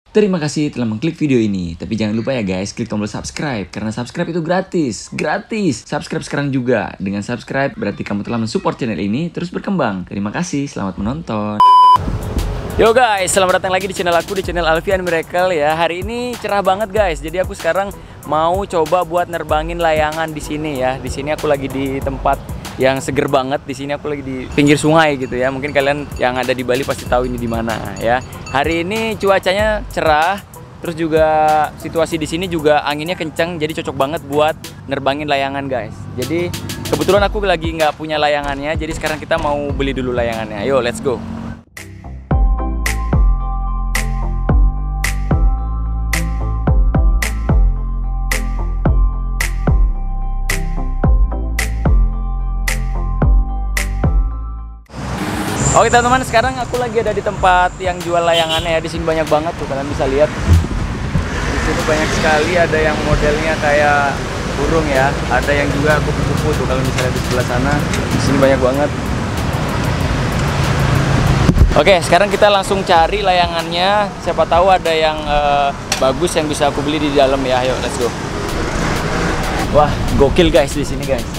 Terima kasih telah mengklik video ini. Tapi jangan lupa ya guys, klik tombol subscribe. Karena subscribe itu gratis. Gratis! Subscribe sekarang juga. Dengan subscribe berarti kamu telah mensupport channel ini terus berkembang. Terima kasih, selamat menonton. Yo guys, selamat datang lagi di channel aku, di channel Alfian Miracle ya. Hari ini cerah banget guys. Jadi aku sekarang mau coba buat nerbangin layangan di sini ya. Di sini aku lagi di tempat yang seger banget. Di sini aku lagi di pinggir sungai gitu ya. Mungkin kalian yang ada di Bali pasti tahu ini di mana ya. Hari ini cuacanya cerah, terus juga situasi di sini juga anginnya kencang, jadi cocok banget buat nerbangin layangan guys. Jadi kebetulan aku lagi nggak punya layangannya, jadi sekarang kita mau beli dulu layangannya. Ayo, let's go. Oke teman-teman, sekarang aku lagi ada di tempat yang jual layangannya ya. Di sini banyak banget tuh, kalian bisa lihat. Di sini banyak sekali, ada yang modelnya kayak burung ya, ada yang juga kupu-kupu tuh kalau bisa lihat di sebelah sana. Di sini banyak banget. Oke, sekarang kita langsung cari layangannya. Siapa tahu ada yang bagus yang bisa aku beli di dalam ya. Ayo, let's go. Wah, gokil guys di sini guys.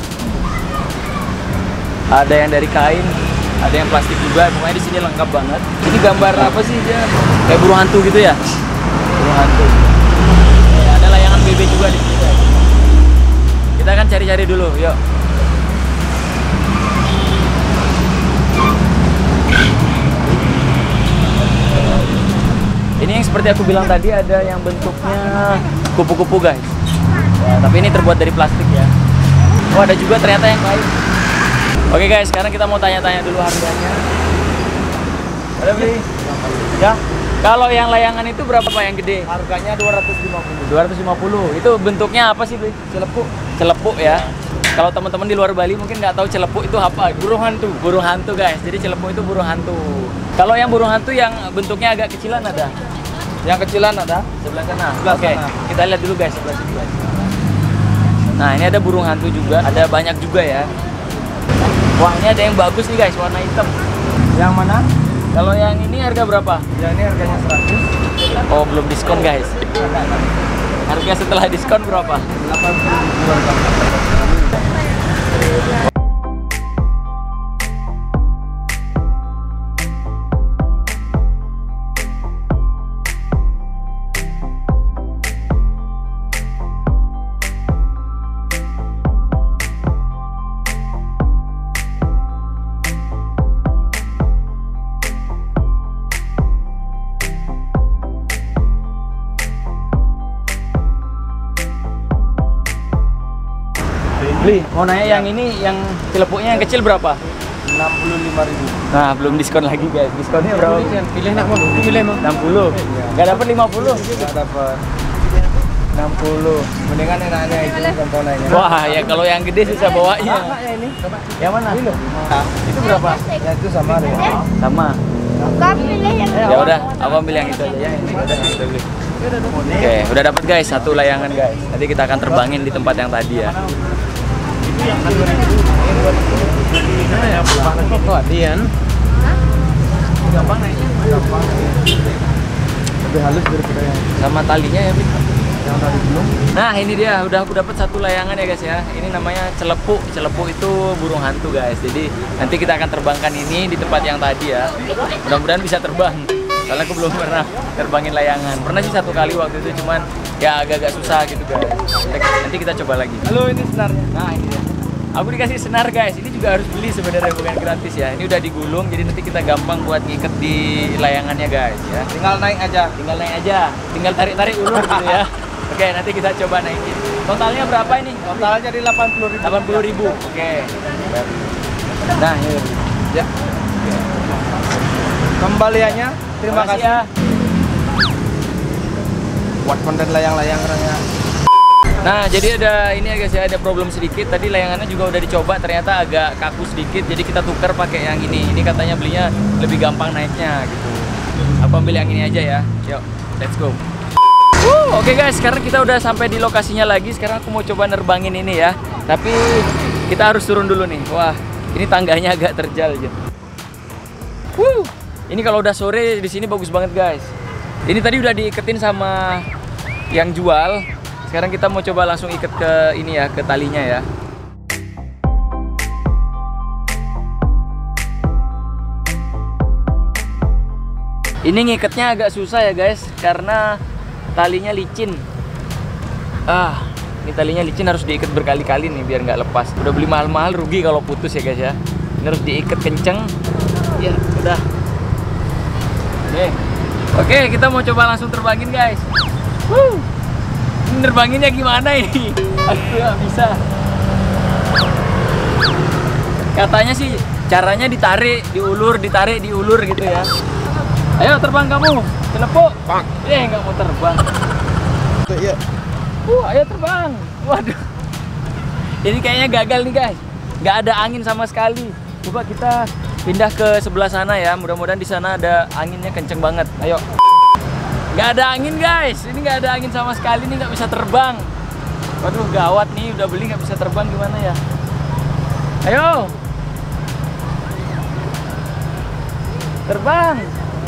Ada yang dari kain, ada yang plastik juga, pokoknya di sini lengkap banget. Ini gambar apa sih dia? Kayak burung hantu gitu ya? Burung hantu. Ada layangan bebek juga di sini. Kita akan cari-cari dulu, yuk. Ini yang seperti aku bilang tadi, ada yang bentuknya kupu-kupu guys. Ya, tapi ini terbuat dari plastik ya. Oh, ada juga ternyata yang kain. Oke guys, sekarang kita mau tanya-tanya dulu harganya. Ada beli? Ya. Kalau yang layangan itu berapa Pak yang gede? Harganya 250. 250. Itu bentuknya apa sih, Bli? Celepuk. Celepuk ya. Kalau teman-teman di luar Bali mungkin nggak tahu celepuk itu apa. Burung hantu. Burung hantu guys. Jadi celepuk itu burung hantu. Kalau yang burung hantu yang bentuknya agak kecilan ada? Yang kecilan ada? Sebelah sana. Oke, kita lihat dulu guys sebelah sini guys. Nah, ini ada burung hantu juga. Ada banyak juga ya. Wah, ini ada yang bagus nih guys, warna hitam. Yang mana? Kalau yang ini harga berapa? Ya, ini harganya 100. Oh, belum diskon guys. Harga setelah diskon berapa? 80. Beli, mau nanya yang ini, yang celepuknya yang kecil berapa? 65.000. Nah, belum diskon lagi guys. Diskonnya berapa? Pilih nak mau? Pilih mau? 60. Nggak dapat 50. Nggak dapat. 60. Mendingan enaknya itu komponennya. Wah, ya kalau yang gede susah bawanya. Ya ini. Yang mana? Ini loh. Itu berapa? Ya itu sama deh. Sama. Kau pilih yang Ya udah, aku ambil yang itu aja ya. Ini udah yang kita beli. Oke, udah dapat guys satu layangan guys. Nanti kita akan terbangin di tempat yang tadi ya. Gampang naiknya. Gampang. Lebih halus daripada yang Sama talinya ya, Bli. yang tadi belum. Nah, ini dia udah aku dapat satu layangan ya guys ya. Ini namanya celepuk. Celepuk itu burung hantu guys. Jadi nanti kita akan terbangkan ini di tempat yang tadi ya. Mudah-mudahan bisa terbang. Soalnya aku belum pernah terbangin layangan. Pernah sih satu kali waktu itu, cuman ya agak-agak susah gitu guys. Nanti kita coba lagi. Halo, ini senarnya. Nah, ini dia. Aku dikasih senar guys. Ini juga harus beli sebenarnya, bukan gratis ya. Ini udah digulung, jadi nanti kita gampang buat ngiket di layangannya guys ya. Tinggal naik aja. Tinggal naik aja. Tinggal tarik-tarik ulur gitu ya. Oke, nanti kita coba naikin. Totalnya berapa ini? Totalnya di 80.000. 80.000. Oke. Nah, ini. Ya. Kembaliannya terima kasih. Ya. Buat konten layang-layang orangnya. Nah, jadi ada ini ya guys ya, ada problem sedikit. Tadi layangannya juga udah dicoba, ternyata agak kaku sedikit. Jadi kita tukar pakai yang ini. Ini katanya belinya lebih gampang naiknya gitu. Aku ambil yang ini aja ya. Yuk, let's go. Oke guys, sekarang kita udah sampai di lokasinya lagi. Sekarang aku mau coba nerbangin ini ya. Tapi kita harus turun dulu nih. Wah, ini tangganya agak terjal aja. Ini kalau udah sore di sini bagus banget guys. Ini tadi udah diiketin sama yang jual. Sekarang kita mau coba langsung ikat ke ini ya, ke talinya ya. Ini ngikatnya agak susah ya guys, karena talinya licin. Ini talinya licin, harus diikat berkali-kali nih biar nggak lepas. Udah beli mahal-mahal, rugi kalau putus ya guys ya. Ini harus diikat kenceng. Ya udah. Oke, kita mau coba langsung terbangin guys. Nerbanginnya gimana ini? Aku nggak bisa. Katanya sih caranya ditarik, diulur gitu ya. Ayo terbang kamu, celepuk. Nggak mau terbang. Iya. Ayo terbang. Waduh. Ini kayaknya gagal nih guys. Nggak ada angin sama sekali. Coba kita pindah ke sebelah sana ya. Mudah-mudahan di sana ada anginnya kenceng banget. Ayo. Nggak ada angin guys. Ini nggak ada angin sama sekali. Ini nggak bisa terbang. Waduh gawat nih. Udah beli nggak bisa terbang, gimana ya? Ayo. Terbang.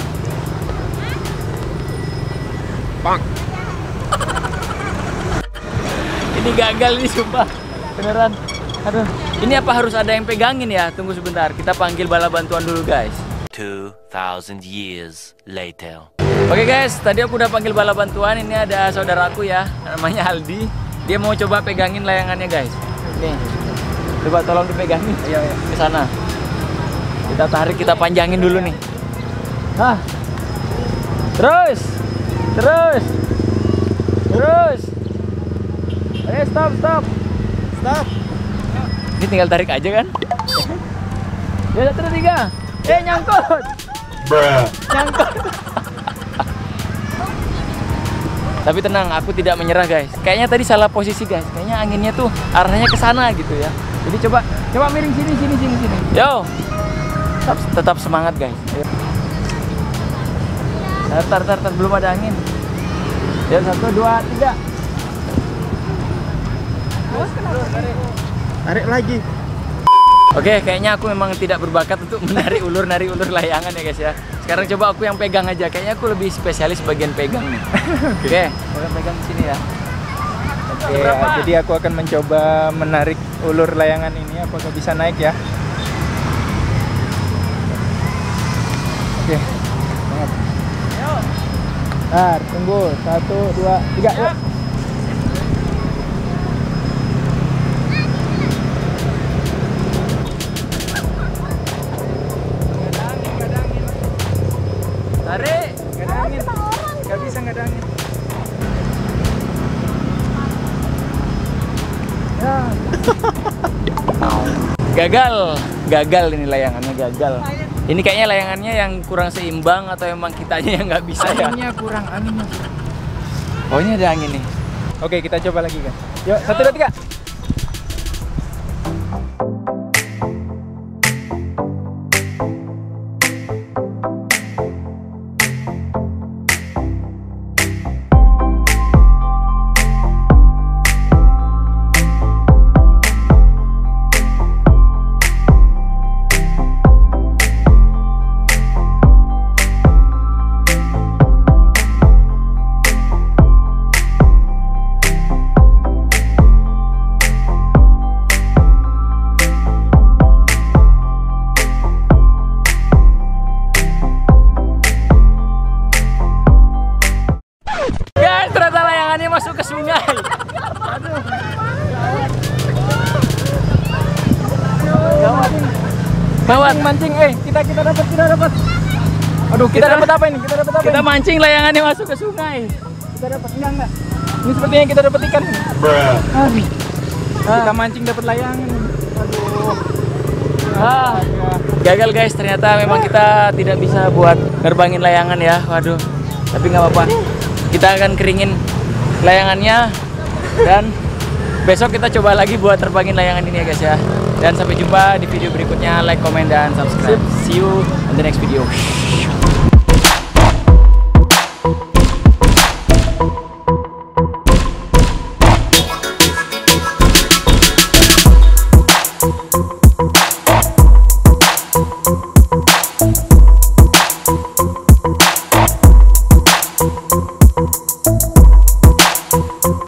Ini gagal nih sumpah, beneran. Aduh, ini apa harus ada yang pegangin ya? Tunggu sebentar, kita panggil bala bantuan dulu guys. 2000 years later. Oke guys, tadi aku udah panggil bala bantuan. Ini ada saudaraku ya, namanya Aldi. Dia mau coba pegangin layangannya guys. Nih, coba tolong dipegangin. Ayo, ke sana. Kita tarik, kita panjangin dulu nih. Terus. Stop. Ini tinggal tarik aja kan? Ya, 1, 2, 3. Nyangkut. Nyangkut. Tapi tenang, aku tidak menyerah guys. Kayaknya tadi salah posisi guys. Kayaknya anginnya tuh arahnya ke sana gitu ya. Jadi coba miring sini. Yo. Tetap semangat guys. Ayo. Tar, belum ada angin. Ya, 1, 2, 3. Tarik lagi. Oke, kayaknya aku memang tidak berbakat untuk menarik ulur layangan ya guys ya. Sekarang coba aku yang pegang aja. Kayaknya aku lebih spesialis bagian pegang nih. Oke, aku pegang di sini ya. Oke, jadi aku akan mencoba menarik ulur layangan ini. Apakah bisa naik ya? Oke. Bentar, tunggu. 1, 2, 3. Yuk. Tarik. Nggak ada angin. Nggak bisa, nggak ada angin. Ya. Gagal ini layangannya, gagal. Ini kayaknya layangannya yang kurang seimbang atau emang kitanya yang nggak bisa ya? Anginnya kurang. Oh, ini ada angin nih. Oke, kita coba lagi kan. Yuk, 1, 2, 3. Masuk ke sungai. Aduh. Gawat. Mancing. Kita dapat. Aduh, kita dapat apa ini? Kita mancing, layangannya masuk ke sungai. Kita dapat enggak? Ini sepertinya kita dapat ikan. Kita mancing dapat layangan. Aduh. Gagal guys, ternyata memang kita tidak bisa buat nerbangin layangan ya. Waduh. Tapi nggak apa-apa. Kita akan keringin layangannya dan besok kita coba lagi buat terbangin layangan ini ya guys ya. Dan sampai jumpa di video berikutnya. Like, comment, dan subscribe. See you in the next video.